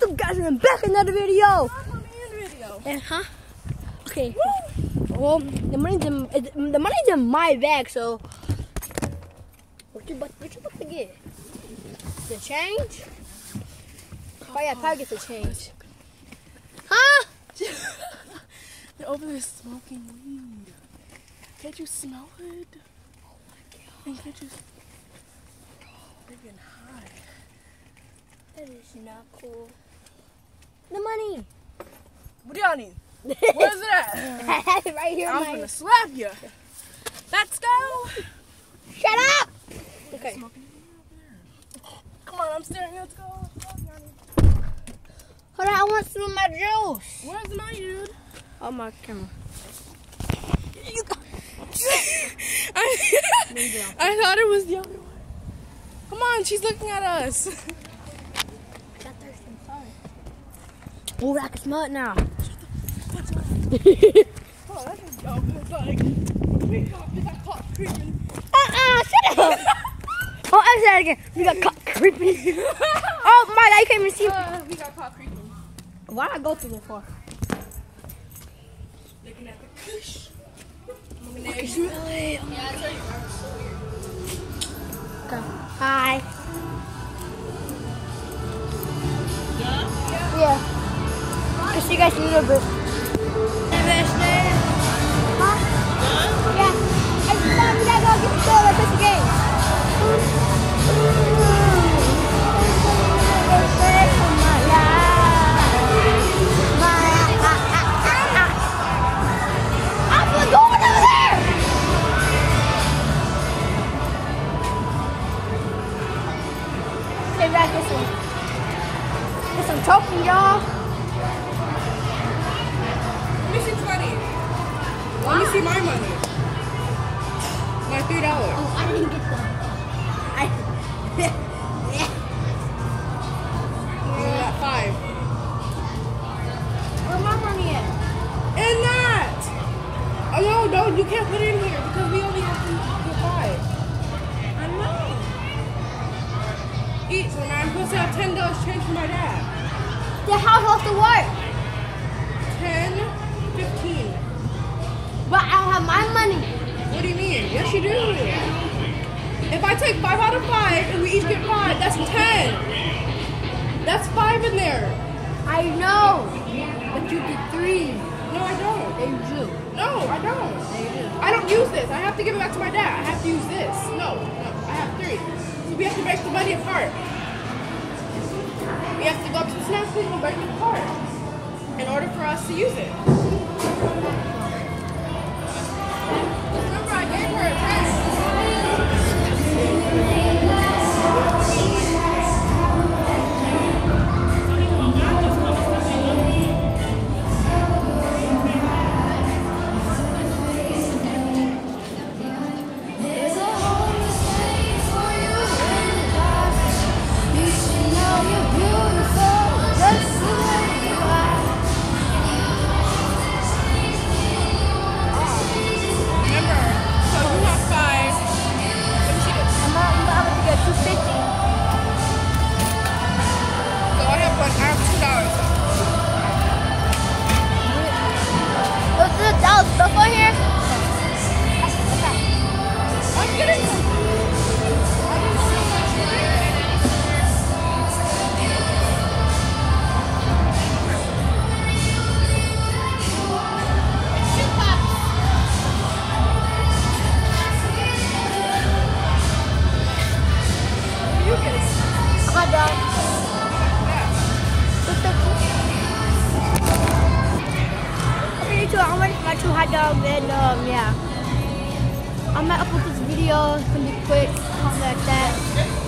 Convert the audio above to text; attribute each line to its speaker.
Speaker 1: up, guys? I'm back in another video.
Speaker 2: Huh?
Speaker 1: Okay. Well, the money's in my bag, so what you about to get? The change? Oh yeah, probably get the change. Huh?
Speaker 2: They're over there smoking weed. Can't you smell it?
Speaker 1: Oh my god.
Speaker 2: And can't you? They're getting high.
Speaker 1: That is not cool. The money.
Speaker 2: What do y'all need? Where's it at?
Speaker 1: I have it right here.
Speaker 2: I'm gonna slap you. Let's go.
Speaker 1: Shut up. Okay.
Speaker 2: Come on, I'm staring. Let's go.
Speaker 1: Hold on, I want some of my juice.
Speaker 2: Where's my dude?
Speaker 1: Oh, my camera.
Speaker 2: You go. I thought it was the other one. Come on, she's looking at us.
Speaker 1: I got thirsty. I'm sorry. Oh, I can smell it now.
Speaker 2: Oh, that's a joke. It's like, we got caught creeping.
Speaker 1: Shut up. Oh, I said it again. We got caught creeping. Oh, my God, you can't even see.
Speaker 2: We got caught creeping.
Speaker 1: Why did I go through this for?
Speaker 2: Looking at the kush.
Speaker 1: I can smell it.
Speaker 2: Yeah, I tell you, I was so weird.
Speaker 1: Okay. Hi.
Speaker 2: Yeah?
Speaker 1: Yeah. I'll see you guys in a little bit. Huh? Yeah. Hey, Mom, we gotta go get the store. Let's play the game. I'm going over there. Okay, back this one. Get some token, y'all.
Speaker 2: Let me see 20. Let me see my money. My $3.
Speaker 1: Oh, I didn't get them.
Speaker 2: You got 5.
Speaker 1: Where's my money at?
Speaker 2: And that! Oh, no, you can't put it in here because we only have to 5. I know. Each, and I'm supposed to have $10 change for my dad.
Speaker 1: Then how supposed to work?
Speaker 2: 10, 15.
Speaker 1: But I don't have my money.
Speaker 2: What do you mean? Yes, you do. If I take 5 out of 5 and we each get 5, that's 10. That's 5 in there.
Speaker 1: I know. But you get 3.
Speaker 2: No, I don't.
Speaker 1: They do.
Speaker 2: No, I don't.
Speaker 1: They do.
Speaker 2: I don't use this. I have to give it back to my dad. I have to use this. No, I have 3. So we have to break the money apart. We have to go up to the snack table and break it apart in order for us to use it. Remember, I gave her a test.
Speaker 1: I'm ready for my 2 hot dogs and yeah. I might upload this video. It's gonna be quick, something like that.